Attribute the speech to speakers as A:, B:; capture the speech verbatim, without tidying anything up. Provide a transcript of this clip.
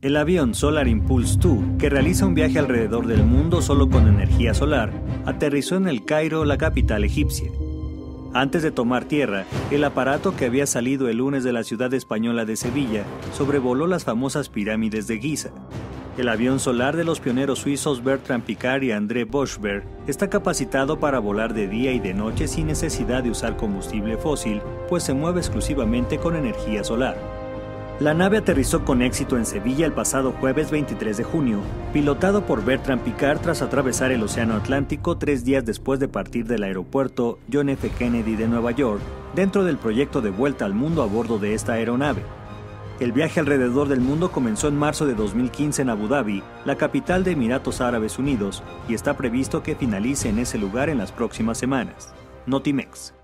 A: El avión Solar Impulse dos, que realiza un viaje alrededor del mundo solo con energía solar, aterrizó en El Cairo, la capital egipcia. Antes de tomar tierra, el aparato, que había salido el lunes de la ciudad española de Sevilla, sobrevoló las famosas pirámides de Giza. El avión solar de los pioneros suizos Bertrand Piccard y André Boschberg está capacitado para volar de día y de noche sin necesidad de usar combustible fósil, pues se mueve exclusivamente con energía solar. La nave aterrizó con éxito en Sevilla el pasado jueves veintitrés de junio, pilotado por Bertrand Piccard tras atravesar el Océano Atlántico tres días después de partir del aeropuerto John F. Kennedy de Nueva York, dentro del proyecto de vuelta al mundo a bordo de esta aeronave. El viaje alrededor del mundo comenzó en marzo de dos mil quince en Abu Dhabi, la capital de Emiratos Árabes Unidos, y está previsto que finalice en ese lugar en las próximas semanas. Notimex.